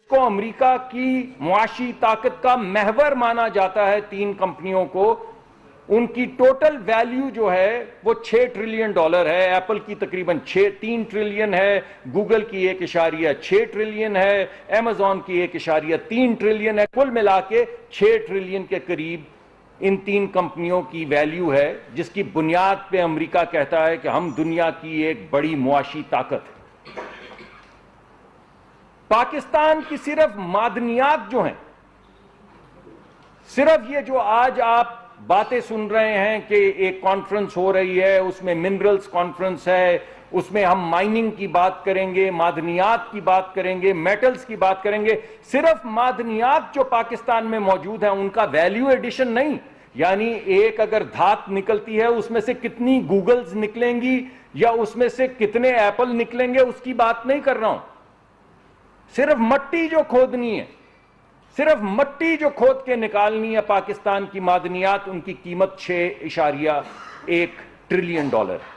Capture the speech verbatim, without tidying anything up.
کو امریکہ کی معاشی طاقت کا محور مانا جاتا ہے تین کمپنیوں کو، ان کی ٹوٹل ویلیو جو ہے وہ چھ ٹریلین ڈالر ہے. ایپل کی تقریباً چھ تین ٹریلین ہے، گوگل کی ایک اشاریہ چھ ٹریلین ہے، ایمیزون کی ایک اشاریہ تین ٹریلین ہے. کل ملا کے چھ ٹریلین کے قریب ان تین کمپنیوں کی ویلیو ہے، جس کی بنیاد پہ امریکہ کہتا ہے کہ ہم دنیا کی ایک بڑی معاشی طاقت ہے. پاکستان کی صرف معدنیات جو ہیں، صرف یہ جو آج آپ باتیں سن رہے ہیں کہ ایک کانفرنس ہو رہی ہے، اس میں منرلز کانفرنس ہے، اس میں ہم مائننگ کی بات کریں گے، معدنیات کی بات کریں گے، میٹلز کی بات کریں گے. صرف معدنیات جو پاکستان میں موجود ہیں ان کا ویلیو ایڈیشن نہیں، یعنی ایک اگر دھات نکلتی ہے اس میں سے کتنی گوگلز نکلیں گی یا اس میں سے کتنے ایپل نکلیں گے، اس کی بات نہیں کر رہا ہوں. صرف مٹی جو کھودنی ہے، صرف مٹی جو کھود کے نکالنی ہے پاکستان کی معدنیات، ان کی قیمت چھ اشاریہ ایک ٹریلین ڈالر.